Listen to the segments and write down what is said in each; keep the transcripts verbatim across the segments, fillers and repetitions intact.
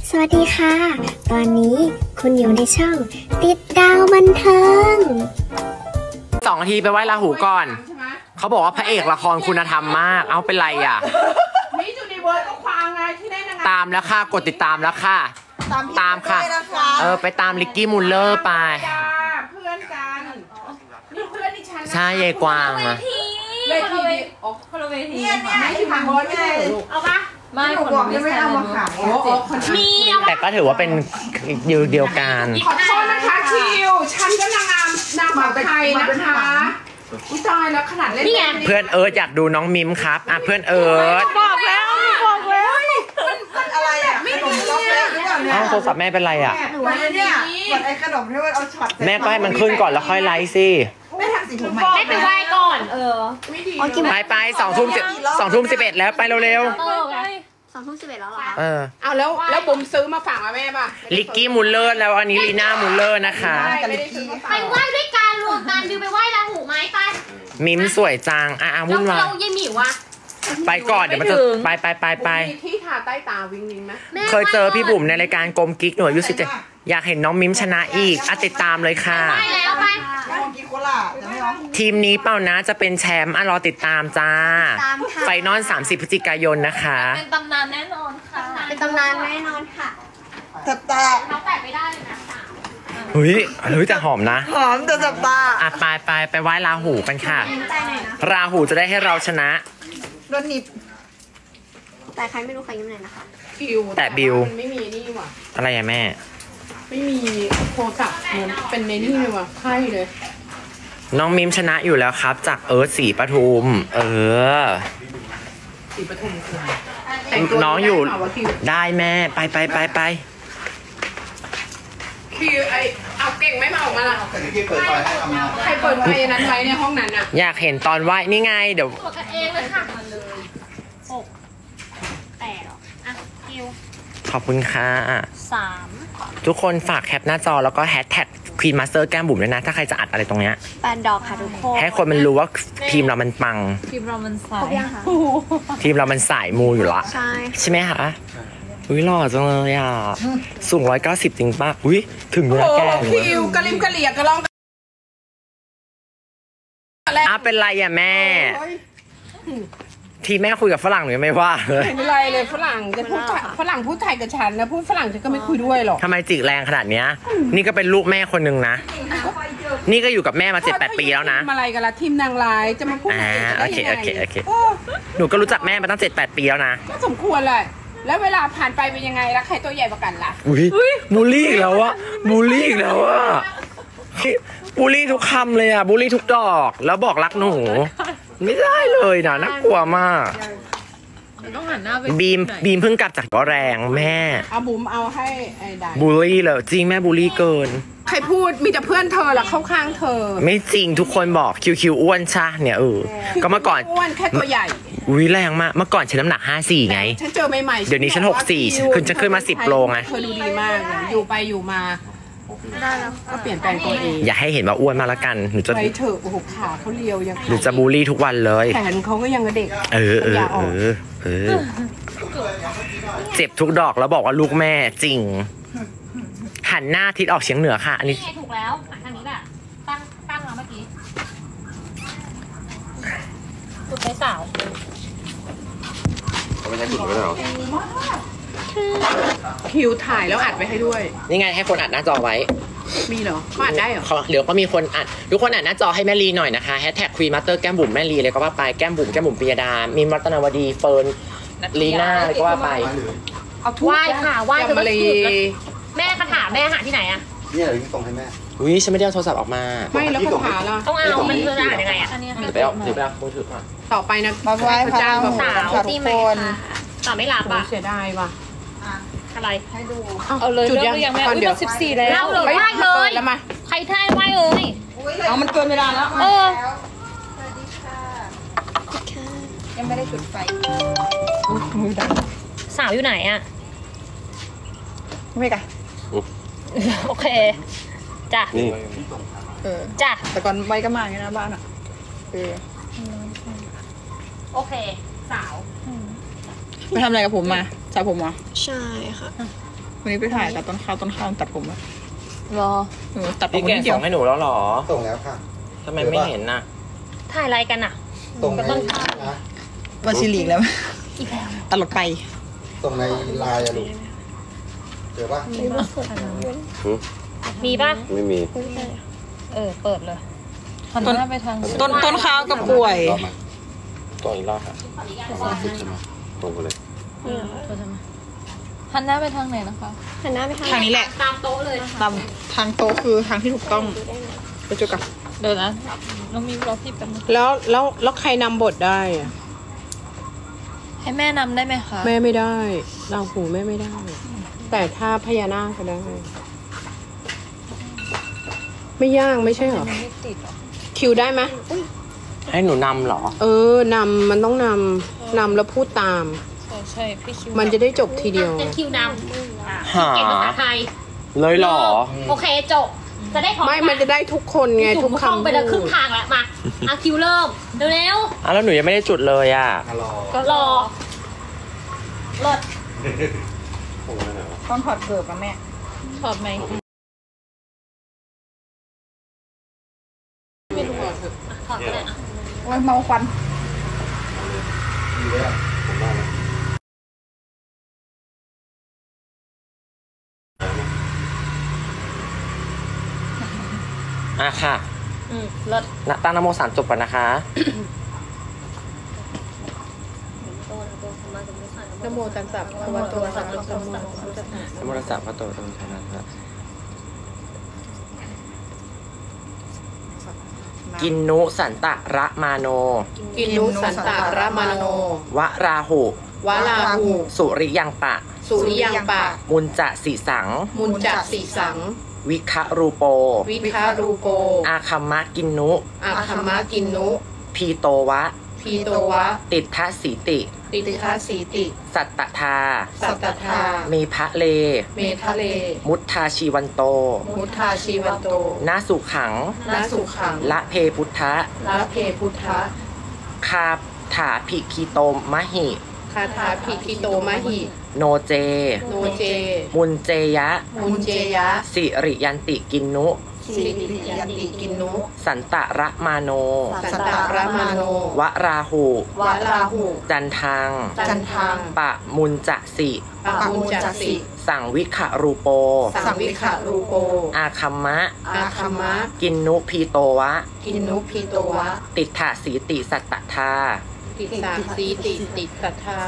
สวัสดีค่ะตอนนี้คุณอยู่ในช่องติดดาวบันเทิงสองนาทีไปไหว้ราหูก่อนเขาบอกว่าพระเอกละครคุณธรรมมากเอาเป็นไรอ่ะมิจูนิเวิร์สก็ควางไงที่ได้นางงามตามแล้วค่ะกดติดตามแล้วค่ะตามค่ะเออไปตามลิกกี้มูลเลอร์ไปเพื่อนกันนี่เพื่อนดิฉันใช่ยายกวางอะเวทีโอ้คนละเวทีเนี่ยเนี่ยไม่ถึงบอสไม่ได้เอาปะไม่หนูบอกยังไม่เอามาขายมีแต่ก็ถือว่าเป็นยูเดียวกันขอโทษนะคะคิวฉันก็นางงามนางแบบไทยนะคะอุ้ยตายแล้วขนาดเล่นเพื่อนเอิร์ธอยากดูน้องมิมครับอ่ะเพื่อนเอิร์ธบอกแล้วบอกแล้วมันอะไรอ่ะขนมช็อกโกแลตหรือเปล่าเนี่ยอ้าวโทรศัพท์แม่เป็นไรอ่ะหนูว่าเนี่ยกดไอ้ขนมที่ว่าเอาช็อตแม่ก็ให้มันขึ้นก่อนแล้วค่อยไลฟ์สิไม่ทำสิผมไม่ไปไหว้ก่อนเออไปไปสองทุ่มสองทุ่มสิบเอ็ดแล้วไปเร็วสองทุ่มสิบเอ็ดแล้วเหรอเออเอาแล้วแล้วบุ๋มซื้อมาฝากแม่ป่ะลิกกี้มูลเลอร์แล้วอันนี้ลีน่ามูลเลอร์นะคะไปไหว้ด้วยกันรวมกันดิวไปไหว้ราหูไหมไปมิมสวยจังอ่ะวุ่นวายเราเยี่ยมหมิวอะไปก่อนเดี๋ยวมันจะไปไปไปไปที่ทาใต้ตาวิงวิงไหมเคยเจอพี่บุ๋มในรายการกลมกิ๊กหน่วยยุสิเจอยากเห็นน้องมิมชนะอีกอ่ะติดตามเลยค่ะไปแล้วไปทีมนี้เปล่านะจะเป็นแชมป์อ่ะรอติดตามจ้าไฟนอลสามสิบพฤศจิกายนนะคะเป็นตำนานแน่นอนค่ะเป็นตำนานแน่นอนค่ะจับตาเขาแตะไม่ได้เลยนะเฮ้ยเฮ้ยแต่หอมนะหอมแต่จับตาอ่ะไปไปไปไหว้ราหูกันค่ะราหูจะได้ให้เราชนะรถนิบแต่ใครไม่รู้ใครยิ้มไหนนะคะบิวแต่บิวไม่มีนี่ว่ะอะไรอะแม่ไม่มีโทรศัพท์เหมือนเป็นในนี่เลยว่ะไพ่เลยน้องมิมชนะอยู่แล้วครับจากเอิร์ธศรีปทุมเออศรีปทุมคือน้องอยู่ได้แม่ไปไปไปไปคือไอเอาเก่งไม่มาออกมาละใครเปิดไฟนั้นไว้ในห้องนั้นอ่ะอยากเห็นตอนไหว้นี่ไงเดี๋ยวกดกันเองเลยค่ะหกแปดหรออ่ะคิวขอบคุณค่ะสามทุกคนฝากแคปหน้าจอแล้วก็แฮชแท็กควีนมาสเตอร์แก้มบุ๋มด้วยนะถ้าใครจะอัดอะไรตรงเนี้ยแปนดอกค่ะทุกคนให้คนมันรู้ว่าทีมเรามันปังทีมเรามันสายทีมเรามันสายมูอยู่ละใช่ใช่ไหมคะอุ้ยหล่อจังเลยอ่ะสูงร้อยเก้าสิบจริงป่ะอุ้ยถึงเนื้อแก้มคิวกระลิมกระเหลี่ยกระลองอ่ะเป็นไรอ่ะแม่ที่แม่คุยกับฝรั่งหนูไม่ว่าเลยไม่เป็นไรเลยฝรั่งจะพูดฝรั่งพูดไทยกับฉันนะพูดฝรั่งฉันก็ไม่คุยด้วยหรอกทำไมจิกแรงขนาดเนี้ยนี่ก็เป็นลูกแม่คนนึงนะนี่ก็อยู่กับแม่มาเจ็ดแปดปีแล้วนะอะไรกันละทีมนางร้ายจะมาพูดอ่าโอเคโอเคโอเคหนูก็รู้จักแม่มาตั้งเจ็ดแปดปีแล้วนะก็สมควรเลยแล้วเวลาผ่านไปเป็นยังไงแล้วใครตัวใหญ่กว่ากันล่ะอุ้ยบูลลี่อีกแล้วอะบูลลี่อีกแล้วอะบูลลี่ทุกคำเลยอะบูลลี่ทุกดอกแล้วบอกรักหนูไม่ได้เลยนะน่ากลัวมากบีมบีมเพิ่งกลับจากแรงแม่เอาบุ๋มเอาให้ไอ้ได้บูลลี่เลยจริงแม่บูลลี่เกินใครพูดมีแต่เพื่อนเธอหรอเข้าข้างเธอไม่จริงทุกคนบอกคิวคิวอ้วนชะเนี่ยเออก็เมื่อก่อนอ้วนแค่ตัวใหญ่อุ้ยแรงมากเมื่อก่อนฉันน้ำหนักห้าสี่ไงฉันเจอใหม่ๆเดี๋ยวนี้ฉันหกสี่ขึ้นจะขึ้นมาสิบโลไงเธอดูดีมากอยู่ไปอยู่มาก็เปลี่ยนแปลงตัวเองอย่าให้เห็นว่าอ้วนมาละกันหนูจะไปเถอะโอ้โหขาเขาเรียวยังหนูจะบูลลี่ทุกวันเลยแขนเขาก็ยังเด็กเออเออเออเออเจ็บทุกดอกแล้วบอกว่าลูกแม่จริงหันหน้าทิศออกเฉียงเหนือค่ะอันนี้ถูกแล้วทางนี้แบบตั้งตั้งแล้วเมื่อกี้สุดไปสาวไม่ใช่สุดไปแล้วคิวถ่ายแล้วอัดไปให้ด้วยนี่ไงให้คนอัดหน้าจอไว้มีเหรอเขาอัดได้เหรอเดี๋ยวก็มีคนอัดทุกคนอัดหน้าจอให้แม่ลีหน่อยนะคะแฮชแท็กควีนมาสเตอร์แก้มบุ๋มแม่ลีเลยก็ว่าไปแก้มบุ๋มแก้มบุ๋มปิยดามีรัตนวดีเฟิร์นลีน่าเลยก็ว่าไปเอาไหว้ค่ะไหว้จะมาลีแม่คาถาแม่หาที่ไหนอะนี่อะไรที่ส่งให้แม่อุ้ยฉันไม่ได้เอาโทรศัพท์ออกมาไม่แล้วคาถาล่ะต้องเอามันจะอ่านยังไงอะเดี๋ยวไปเอาเดี๋ยวไปเอามือถือก่อนต่อไปนะมาไหว้พระเจ้าสาวตีไม่ต่อไม่หลับอ่ะเสียดายว่ะอะไรให้ดูเอาเลยจุดยังแม่อุ้ยสิบสี่แล้วเล่าเลยไหว้เลยแล้วมาใครท่าไหว้เลยเอามันเกินเวลาแล้วเออสวัสดีค่ะยังไม่ได้จุดไฟมือดังสาวอยู่ไหนอ่ะไม่กันโอเคจ้ะนี่เออจ้ะแต่ก่อนไว้ก็มาอย่างนี้นะบ้านอ่ะเออโอเคสาวไปทำอะไรกับผมมาสระผมเหรอใช่ค่ะวันนี้ไปถ่ายตัดต้นข้าวต้นข้าวตัดผมอะรอเออตัดผมพี่แกนิดเดียส่วงให้หนูแล้วเหรอส่งแล้วค่ะทำไมไม่เห็นน่ะถ่ายอะไรกันอ่ะส่งในต้นข้าวนะวันซิลีกแล้วตลอดไปส่งในไลน์อะลูกเจอปะมีป่ะไม่มีเออ เปิดเลยหันหต้นน้าไปทางต้นต้นข้าวกับกล้วยรอบมาตัวอีกรอบค่ะสามสิบใช่ไหมตรงไปเลยหันหน้าไปทางไหนนะคะหันหน้าไปทางทางนี้แหละตามโต๊ะเลยตามทางโต๊ะคือทางที่ถูกต้องไปเจอกันเดี๋ยวนะน้องมีรอพี่แป๊บนึงแล้วแล้วแล้วใครนำบทได้อะให้แม่นำได้ไหมคะแม่ไม่ได้เราหูแม่ไม่ได้ แต่ถ้าพญานาคก็ได้ ไม่ยากไม่ใช่เหรอไม่ติดหรอคิวได้ไหมให้หนูนำเหรอเออนำมันต้องนำนำแล้วพูดตามใช่ใช่พี่คิวมันจะได้จบทีเดียวเป็นคิวนหาำเก่งภาษาไทยเลยเหรอโอเคจบ จะได้ของไม่มันจะได้ทุกคนไงจุ่ทุมกเข้าคำไปแล้วคพูรึ่งดทางแล้ว มาเอาคิวเริ่ม เร็วอ่ะแล้วหนูยังไม่ได้จุดเลยอ่ะมารอๆรอรถต้องถอดเกิบอะแม่ถอดไหมถอดก็ได้อะโอ้ยเมาควันดีเลยอะผมว่านะอ่ะค่ะอืมรถนะตั้งนโมสามจบก่อนนะคะนโมตัสสะภะคะวะโตอะระหะโตสัมมาสัมพุทธัสสะนโมตัสสะพระโตตรงชนะกินนุสันตะระมาโนกินนุสันตะระมาโนวะราหุวะลาหูสุริยังปะสุริยังปะมุนจะสีสังมุนจะสีสังวิคะรูโปวิคารูโปอาคัมมะกินนุอาคัมมะกินนุพีโตวะพีโตวะติดทะสีติติติคาสีติสัตตทาสัตตทาเมพะเลเมทะเลมุทธาชีวันโตมุทาชีวันโตนาสุขังนาสุขังละเพพุทธะละเพพุทธะคาถาภิคิโตมหิคาถาภิคิโตมหิโนเจโนเจมุนเจยะมุนเจยะสิริยันติกินนุสิริยันติกินนุสันตะระมาโนสันตะระมาโนวะราหูวะราหูจันทังจันทังปะมุนจะสิปะมุนจักสิสังวิขะรูโปสังวิขะรูโปอาคัมมะอาคัมมะกินนุพีโตวะกินนุพีโตวะติถาสีติสัตตทาติสาสีติติสัทธา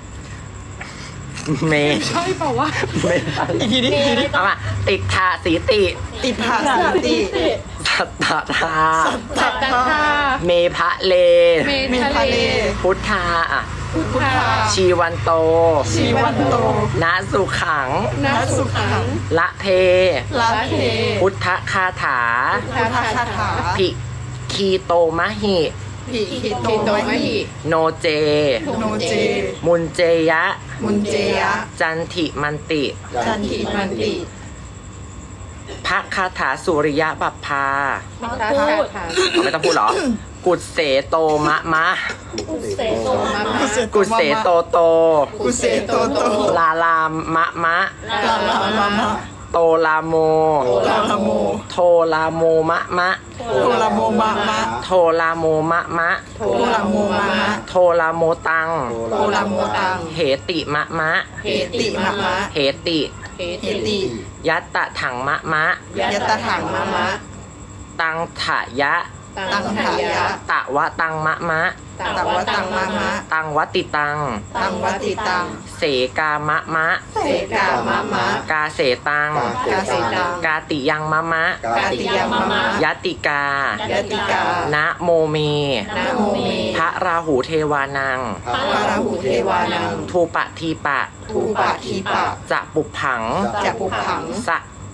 เมใช่เปล่าวะเมอีกทีนี้อีกทีนี้เอามาติถาสีติติดผาสีติสัตตทาสัตตาเมพะเลเมทะเลพุทธาพุทธาชีวันโตชีวันโตนาสุขังนาสุขังละเพละเทพุทธคาถาพุทธคาถาภิคีโตมหิภิคิโตคิโตมมหิหิโนเจโนเจมุนเจยะมุนเจยะจันทิมันติจันทิมันติพระคาถาสุริยะบัพพาคาถาถาเอาไม่ต้องพูดเหรอ กุศเสโตมะมะเสโตมามากุศเสโตโตกุเสโตโตลาลามมะมะลาลามามะโตลาโมลาลาโมโทลาโมมะมะโทลาโมมะมะโทลาโมมะมะโทลาโมมะมะโทลาโมตังโทลาโมตังเหติมะมะเหติมะมะเหติเหเหติติยัตตะถังมะมะยัตตถังมะมะตังถายะตังขายะตะวะตังมะมะตังวตังมะมะตังวติตังตังวติตังเสกามะมะเสกามะมะกาเสตังกาเสตังกาติยังมะมะกาติยมะมะยติกายติกานะโมเมนะโมเมพระราหูเทวานังพระราหูเทวานังทูปะทีปะทูปะทีปะจะปุพังจะปุกขังสะ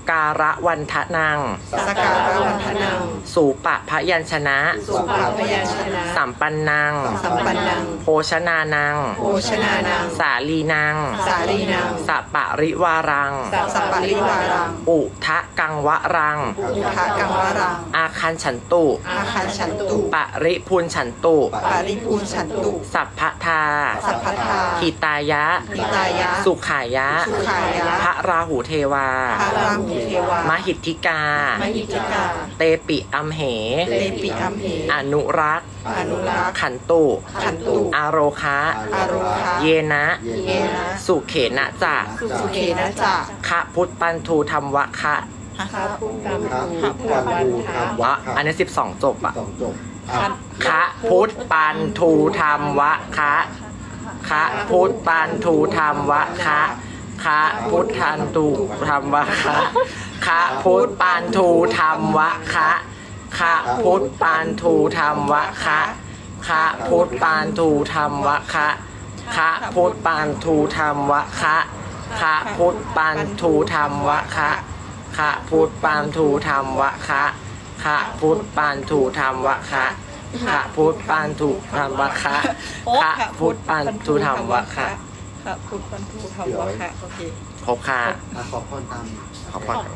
การะวันทะนังสักการะวันทนังสูปะพยัญชนะสุภาพยัญชนะสัมปันนังสัมปันนังโภชนานังโภชนานังสาลีนังสาลีนังสัปปะริวารังสัปปะริวารังอุทะกังวะรังอุทะกังวรังอาคันฉันตุอาคันฉันตุปริพูนฉันตุปาริปูนฉันตุสัพพทาสัพพทาหิตายะหิตายะสุขายะสุขายะพระราหูเทวาพระราหูเทวามหิทธิกามหิทธิกาเตปิอัมเหเลปิอัมเหอนุรักษ์อนุรักษ์ขันตุขันตุอโรคะอารุคะเยนะเยนะสุเขนะจะสุเขนะจะคะพุทธปันทูธรรมวะคะพระพุทธพระพุทธวันทูธรรมวะวะอันนี้สิบสองจบอะสองจบอ่ะคะพุทธปันทูธรรมวะคะคะพุทธปันทูธรรมวะคะคะพุทธันทูธรรมวะคะคะพุทธปันทูธรรมวะคะคะพุทธปันทูธรรมวะคะคะพุทธปันทูธรรมวะคะคะพุทธปันทูธรรมวะคะคะพุทธปันทูธรรมวะคะคะพุทธปันทูธรรมวะคะคะพุทธปันทูธรรมวะคะคะพุทธปันทูธรรมวะคะคะพุทธปันทูธรรมวะคะพระพุทธปันทูธรรมวะคะโอเคครบค่ะอ่ะขอพรตามขอบคุณอัน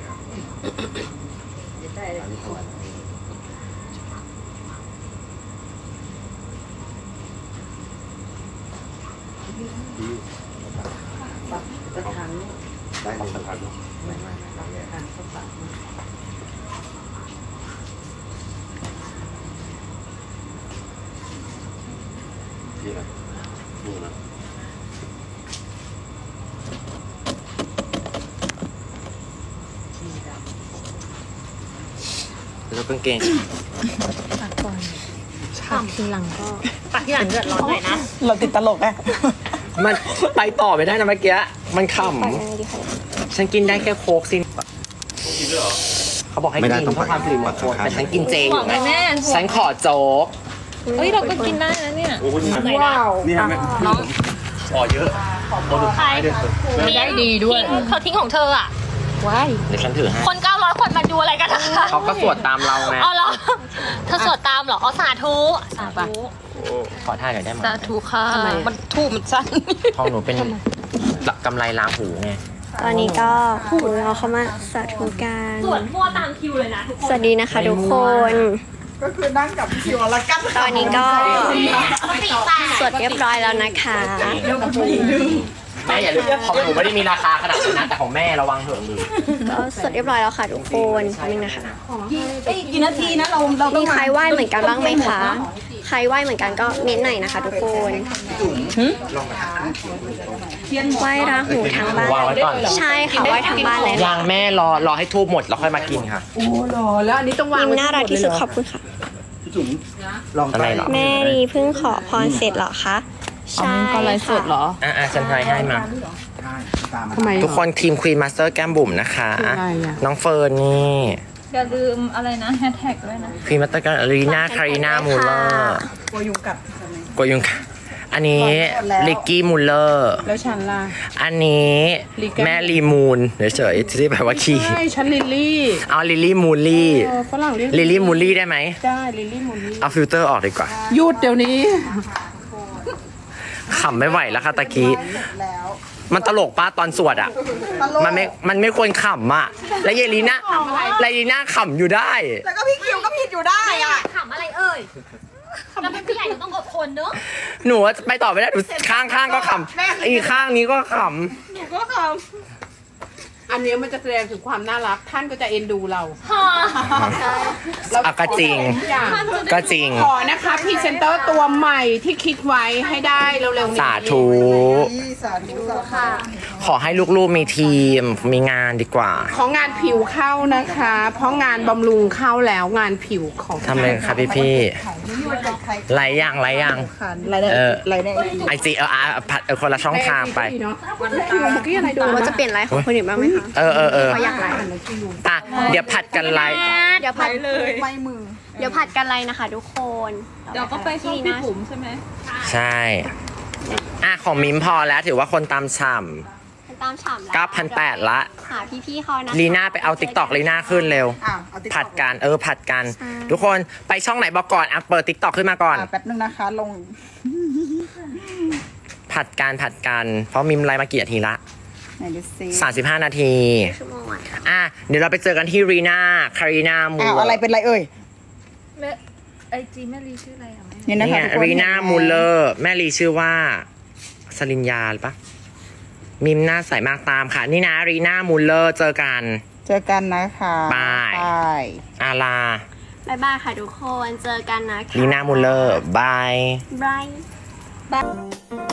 นี้ถวายได้เลยครับที่อะไรนี่นะแล้วกางเกงปักทีหลังเดือดร้อนหน่อยนะเราติดตลกไงมันไปต่อไม่ได้นะเมื่อกี้ มันขำฉันกินได้แค่โค้กซินเขาบอกให้กินเพื่อความสิริมงคลแต่ฉันกินเจอยู่ไงแม่ฉันขอโจ๊กเฮ้ยเราก็กินได้นะเนี่ยว้าวนี่แม่น้องขอเยอะใครได้ดีด้วยเขาทิ้งของเธออ่ะว้ายเดี๋ยวฉันถือให้คนเก้าร้อยคนมาดูอะไรกันนะคะเขาก็สวดตามเราไงอ๋อเหรอเธอสวดตามเหรออ๋อสาธุสาธุขอท่าหน่อยได้ไหมสาธุค่ะมันทูบมันสั้นของหนูเป็นกำไรลาหูไงตอนนี้ก็หูเราเข้ามาสาธุการสวดมั่วตามคิวเลยนะทุกคนสวัสดีนะคะทุกคนก็คือนั่งกับพี่วรกันตอนนี้ก็สี่แปดสวดเรียบร้อยแล้วนะคะแม่อย่าลืมของหนูไม่ได้มีราคาขนาดนั้นนะแต่ของแม่ระวังเถอะลืมก็สวดเรียบร้อยแล้วค่ะทุกคนนึงนะคะกี่นาทีนะเราเราต้อมีงใครไหว้เหมือนกันบ้างไหมคะ ใครไหว้เหมือนกันก็เน้นหน่อยนะคะทุกคนไหว้ราหูทางบ้านวางไว้ก่อนใช่ค่ะไหว้ทางบ้านเลยยางแม่รอรอให้ทูบหมดแล้วค่อยมากินค่ะโอ้โหแล้วอันนี้ต้องวางยิ้มน่ารักที่สุดขอบคุณค่ะลองอะไรไปเหรอแม่รีเพิ่งขอพรเสร็จเหรอคะ ใช่ค่ะอ่ะอ่ะฉันทายให้มาตามทำไมทุกคนทีมควีนมาสเตอร์แก้มบุ๋มนะคะคืออะไรอ่ะน้องเฟิร์นนี่อย่าลืมอะไรนะแฮชแท็กด้วยนะควีนมาสเตอร์แก้มลีน่าคาริน่ามูลเลอร์กลัวยุงกัดกวยุงค่ะอันนี้ลิกกี้มูลเลอร์แล้วฉันล่ะอันนี้ลิกกี้แม่ลีมูนเฉยๆที่แปลว่าขี้ใช่ฉันลิลลี่เอาลิลลี่มูลลี่เออฝรั่งเรียกลิลลี่มูลลี่ได้ไหมได้ลิลลี่มูลลี่เอาฟิลเตอร์ออกดีกว่าหยุดเดี๋ยวนี้ขำไม่ไหวแล้วค่ะตะกี้ มันตลกป้าตอนสวดอ่ะ มันไม่ มันไม่ควรขำอ่ะ แล้วเยลีน่าแล้วเยลีน่าขำอยู่ได้แล้วก็พี่คิวก็ผิดอยู่ได้อ่ะขำอะไรเอ่ยเราเป็นผู้ใหญ่เราต้องอดทนเนอะหนูว่าไปต่อไม่ได้หนูข้างข้างๆก็ขำอีกข้างนี้ก็ขก็คำอันเนี้ยมันจะแสดงถึงความน่ารัก ท่านก็จะเอ็นดูเราฮ่าำอ่ะก็จริงทุกอย่างก็จริงขอนะคะพรีเซนเตอร์ตัวใหม่ที่คิดไว้ให้ได้เร็วๆนี้สาธุ ขอให้ลูกๆมีทีม มีงานดีกว่าของงานผิวเข้านะคะ เพราะงานบำรุงเข้าแล้วงานผิวของทำเลยครับพี่พี่ๆไรอย่างไรอย่างรายได้เออรายได้ไอจีเอออ่ะผัดเออคนละช่องทางไปเนาะผิวเมื่อกี้อะไรดูว่าจะเปลี่ยนไลฟ์ของคนอื่นบ้างไหมคะเออเออเออเขาอยากไลฟ์อ่ะ เดี๋ยวผัดกันไลฟ์เดี๋ยวผัดเลยไม่มือ เดี๋ยวผัดกันไลฟ์นะคะทุกคนเดี๋ยวก็ไปช่องพี่ปุ๋มใช่ไหมใช่ อ่ะ ของมิมพอแล้วถือว่าคนตามฉ่ติดตามฉ่ำแล้วเก้าพันแปดละหาพี่ๆเขานะลีน่าไปเอาติ๊กตอกลีน่าขึ้นเร็วอ้าวเอาติ๊กผัดกันเออผัดกัน ทุกคนไปช่องไหนบอกก่อนอ่ะเปิดติ๊กตอกขึ้นมาก่อนแป๊บนึงนะคะลงผัดกันผัดกันเพราะมิมไลน์มากี่นาทีละไหนดูซิสามสิบห้านาทีชั่วโมงอ่ะอ่ะเดี๋ยวเราไปเจอกันที่รีน่าคารีนามูอ้าวอะไรเป็นไรเอ่ยแม่ไอจีแม่ลีชื่ออะไรอ่ะแม่เนี่ยนะนี่คะไงทุกคนรีน่ามูลเลอร์แม่ลีชื่อว่าสลินยาหรือปะมิมหน้าใสมากตามค่ะ นี่นะรีน่ามูลเลอร์เจอกันเจอกันนะคะบายบายอาลาบ๊ายบายค่ะทุกคน เจอกันนะคะรีน่ามูลเลอร์บายบาย